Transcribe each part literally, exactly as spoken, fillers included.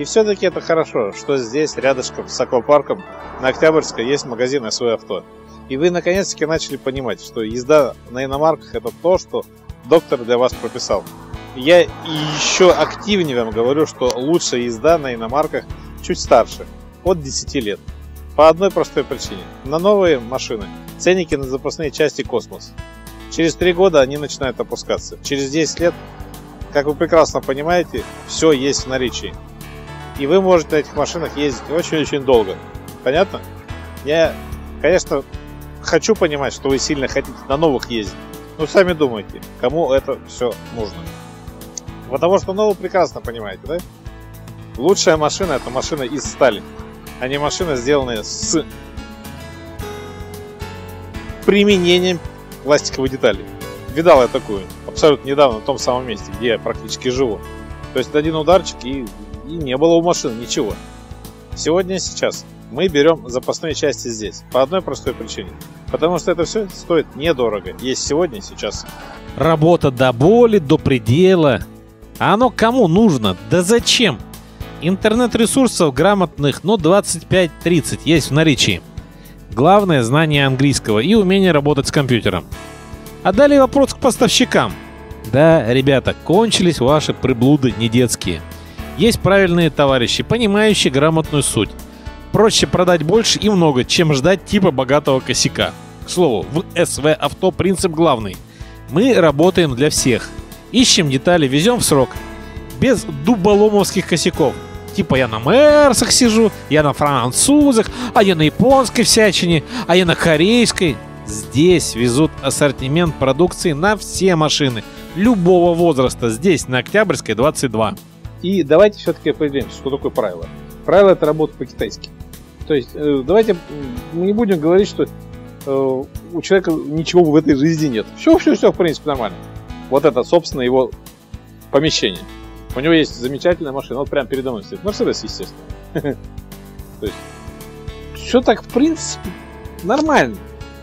И все-таки это хорошо, что здесь, рядышком с аквапарком, на Октябрьской есть магазин эс вэ авто. И вы наконец-таки начали понимать, что езда на иномарках — это то, что доктор для вас прописал. Я еще активнее вам говорю, что лучшая езда на иномарках чуть старше, от десяти лет. По одной простой причине. На новые машины ценники на запасные части космос. Через три года они начинают опускаться. Через десять лет, как вы прекрасно понимаете, все есть в наличии. И вы можете на этих машинах ездить очень-очень долго. Понятно? Я, конечно, хочу понимать, что вы сильно хотите на новых ездить. Но сами думайте, кому это все нужно. Потому что, ну, вы прекрасно понимаете, да? Лучшая машина — это машина из стали, а не машина, сделанная с применением пластиковых деталей. Видал я такую абсолютно недавно в том самом месте, где я практически живу. То есть один ударчик, и, и не было у машины ничего. Сегодня и сейчас мы берем запасные части здесь по одной простой причине. Потому что это все стоит недорого. Есть сегодня и сейчас. Работа до боли, до предела. А оно кому нужно? Да зачем? Интернет-ресурсов грамотных, ну, двадцать пять тридцать есть в наличии. Главное — знание английского и умение работать с компьютером. А далее вопрос к поставщикам. Да, ребята, кончились ваши приблуды недетские. Есть правильные товарищи, понимающие грамотную суть. Проще продать больше и много, чем ждать типа богатого косяка. К слову, в эс вэ авто принцип главный. Мы работаем для всех. Ищем детали, везем в срок. Без дуболомовских косяков. Типа я на Мерсах сижу, я на французах, а я на японской всячине, а я на корейской. Здесь везут ассортимент продукции на все машины любого возраста. Здесь, на Октябрьской, двадцать два. И давайте все-таки определимся, что такое правило. Правило — это работа по-китайски. То есть э, давайте мы не будем говорить, что э, у человека ничего в этой жизни нет. Все, все, все, в принципе, нормально. Вот это, собственно, его помещение. У него есть замечательная машина, вот прямо передо мной стоит. Мерседес, естественно. То есть все так, в принципе, нормально.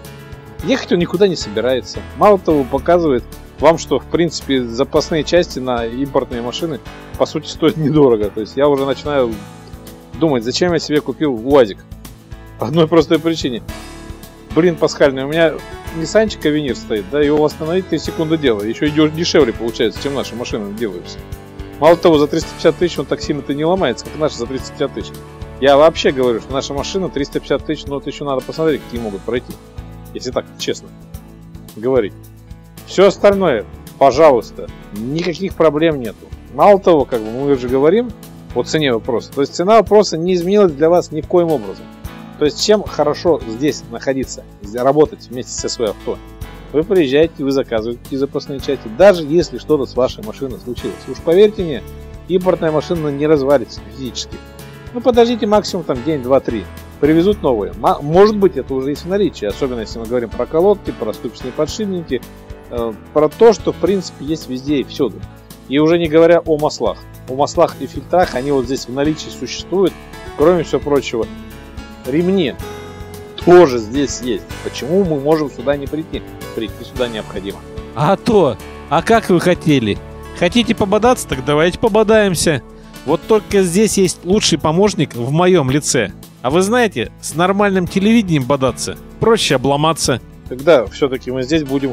Ехать он никуда не собирается. Мало того, показывает вам, что, в принципе, запасные части на импортные машины, по сути, стоят недорого. То есть я уже начинаю думать, зачем я себе купил УАЗик. По одной простой причине. Блин, пасхальный, у меня Ниссанчик Авенир стоит, да, его восстановить три секунды дела. Еще и дешевле получается, чем наши машины делаются. Мало того, за триста пятьдесят тысяч он так сильно-то не ломается, как наши за тридцать пятьдесят тысяч. Я вообще говорю, что наша машина триста пятьдесят тысяч, но вот еще надо посмотреть, какие могут пройти. Если так честно говорить. Все остальное, пожалуйста, никаких проблем нету. Мало того, как бы мы уже говорим о цене вопроса. То есть цена вопроса не изменилась для вас ни в коем образом. То есть чем хорошо здесь находиться, работать вместе с эс вэ авто? Вы приезжаете, вы заказываете запасные части, даже если что-то с вашей машиной случилось. Уж поверьте мне, импортная машина не развалится физически. Ну подождите максимум там день, два, три. Привезут новые. Может быть, это уже есть в наличии, особенно если мы говорим про колодки, про ступичные подшипники, э, про то, что в принципе есть везде и всюду. И уже не говоря о маслах. О маслах и фильтрах, они вот здесь в наличии существуют. Кроме всего прочего, ремни тоже здесь есть. Почему мы можем сюда не прийти? Прийти сюда необходимо. А то, а как вы хотели? Хотите пободаться, так давайте пободаемся. Вот только здесь есть лучший помощник в моем лице. А вы знаете, с нормальным телевидением бодаться проще обломаться. Тогда все-таки мы здесь будем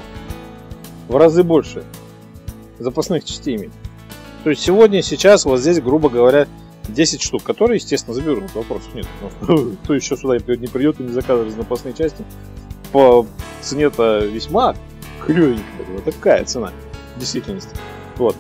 в разы больше запасных частей иметь. То есть сегодня, сейчас вот здесь, грубо говоря, десять штук, которые, естественно, заберут. Вопросов нет. Но кто еще сюда не придет и не заказывает запасные части, по цене-то весьма клевенькая. Вот такая цена в действительности. Вот.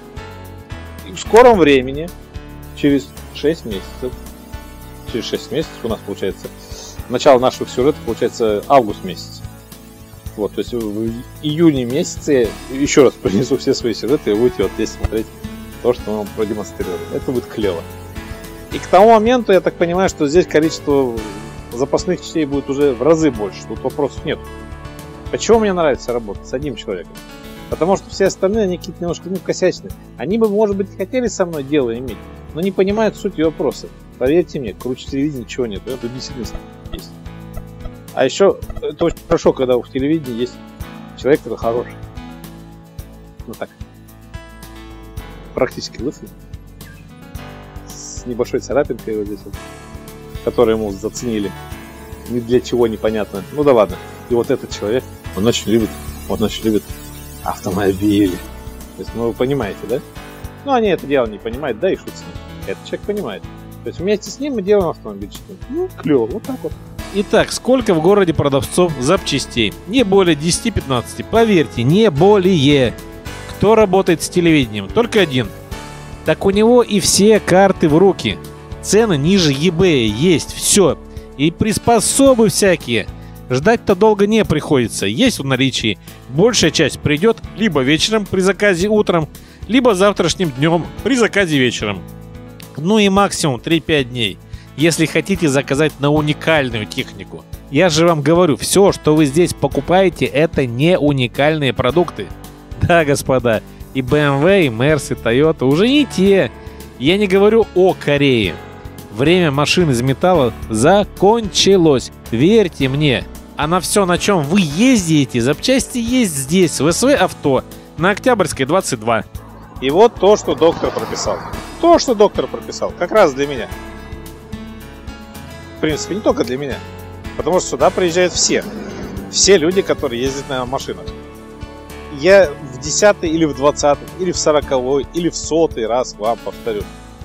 И в скором времени, через шесть месяцев, через шесть месяцев у нас получается начало наших сюжетов, получается август месяц. Вот, то есть в июне месяце еще раз принесу все свои сюжеты и вы будете вот здесь смотреть то, что мы вам продемонстрировали. Это будет клево. И к тому моменту, я так понимаю, что здесь количество запасных частей будет уже в разы больше. Тут вопросов нет. Почему мне нравится работать с одним человеком? Потому что все остальные, они какие-то немножко ну, косячные. Они бы, может быть, хотели со мной дело иметь, но не понимают суть вопроса. Поверьте мне, круче телевидения ничего нет. Это действительно есть. А еще, это очень хорошо, когда в телевидении есть человек, который хороший. Ну так. Практически лысый. С с небольшой царапинкой вот здесь вот, которую ему заценили. Ни для чего непонятно. Ну да ладно. И вот этот человек, он очень любит, он очень любит автомобили. То есть, ну вы понимаете, да? Ну они это дело не понимают, да и шут с ним. Этот человек понимает. То есть вместе с ним мы делаем автомобильчик. Ну, клево, вот так вот. Итак, сколько в городе продавцов запчастей? Не более десяти-пятнадцати. Поверьте, не более. Кто работает с телевидением? Только один. Так у него и все карты в руки. Цены ниже eBay есть, все. И приспособы всякие. Ждать-то долго не приходится. Есть в наличии. Большая часть придет либо вечером при заказе утром, либо завтрашним днем при заказе вечером. Ну и максимум три-пять дней, если хотите заказать на уникальную технику. Я же вам говорю, все, что вы здесь покупаете, это не уникальные продукты. Да, господа, и бэ эм вэ, и Мерс, и Toyota уже не те. Я не говорю о Корее. Время машин из металла закончилось. Верьте мне. А на все, на чем вы ездите, запчасти есть здесь, в эс вэ Авто, на Октябрьской двадцать два. И вот то, что доктор прописал. То, что доктор прописал, как раз для меня. В принципе, не только для меня. Потому что сюда приезжают все. Все люди, которые ездят на машинах. Я в десятый или в двадцатый, или в сороковой, или в сотый раз вам повторю.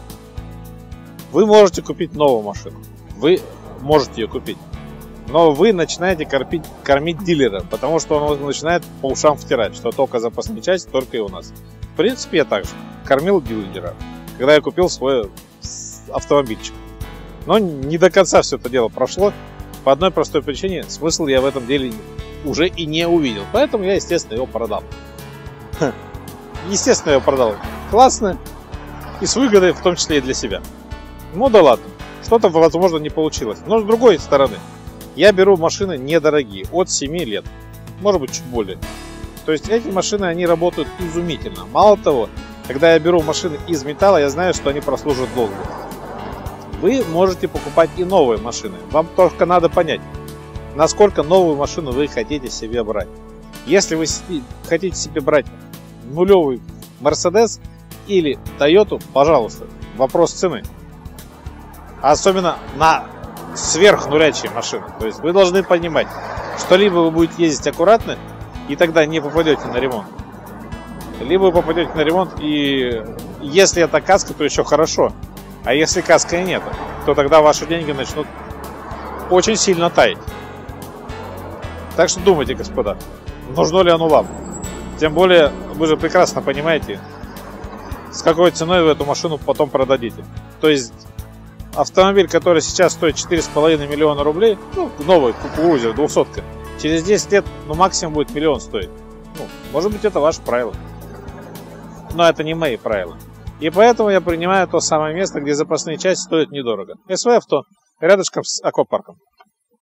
Вы можете купить новую машину. Вы можете ее купить. Но вы начинаете кормить, кормить дилера, потому что он начинает по ушам втирать, что только запасные части, только и у нас. В принципе, я также кормил дилера, когда я купил свой автомобильчик. Но не до конца все это дело прошло. По одной простой причине, смысл я в этом деле уже и не увидел. Поэтому я, естественно, его продал. Естественно, я его продал классно и с выгодой, в том числе и для себя. Ну да ладно, что-то, возможно, не получилось. Но с другой стороны, я беру машины недорогие, от семи лет, может быть, чуть более. То есть эти машины, они работают изумительно. Мало того, когда я беру машины из металла, я знаю, что они прослужат долго. Вы можете покупать и новые машины. Вам только надо понять, насколько новую машину вы хотите себе брать. Если вы хотите себе брать нулевый Mercedes или Toyota, пожалуйста, вопрос цены. Особенно на сверхнулячие машины. То есть вы должны понимать, что либо вы будете ездить аккуратно, и тогда не попадете на ремонт. Либо вы попадете на ремонт, и если это каска, то еще хорошо. А если каска и нет, то тогда ваши деньги начнут очень сильно таять. Так что думайте, господа, нужно ли оно вам. Тем более, вы же прекрасно понимаете, с какой ценой вы эту машину потом продадите. То есть автомобиль, который сейчас стоит четыре с половиной миллиона рублей, ну, новый кукурузер, двухсотка, через десять лет, ну, максимум будет миллион стоить. Ну, может быть, это ваше правило. Но это не мои правила. И поэтому я принимаю то самое место, где запасные части стоят недорого. эс вэ Авто, рядышком с аквапарком.